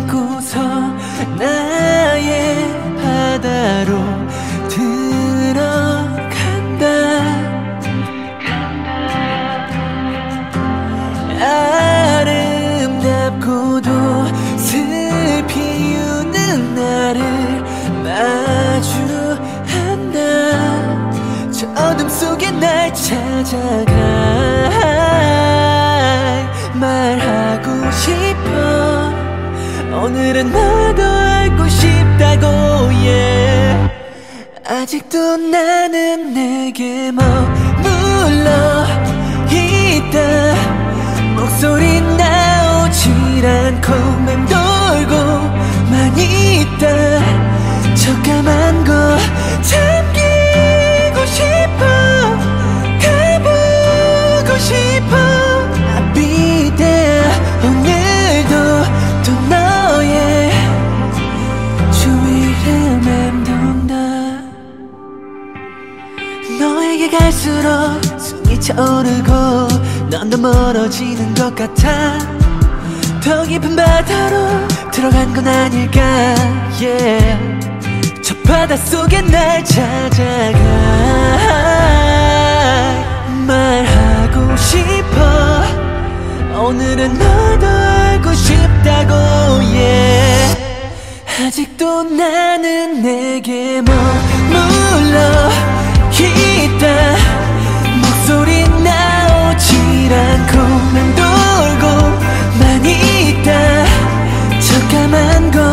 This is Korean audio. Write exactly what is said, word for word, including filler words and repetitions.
잡고서 나의 바다로 들어간다. 아름답고도 슬피 우는 나를 마주한다. 저 어둠 속에 날 찾아가 말하고 싶어. 오늘은 너도 알고 싶다고 yeah. 아직도 나는 내게 머물러 있다. 목소리 나오질 않고 맴돌고만 있다. 저 까만 거 잠기고 싶어. 가보고 싶어. I'll be there. 오늘도 또 너의 주위를 맴돈다. 너에게 갈수록 숨이 차오르고 넌 더 멀어지는 것 같아. 더 깊은 바다로 들어간 건 아닐까 yeah. 저 바닷속에 날 찾아가 말하고 싶어. 오늘은 너도 알고 싶다고 yeah. 아직도 나는 내게 머물러 있다. 목소리 나오질 않고 맴돌고만 있다. 저 까만 거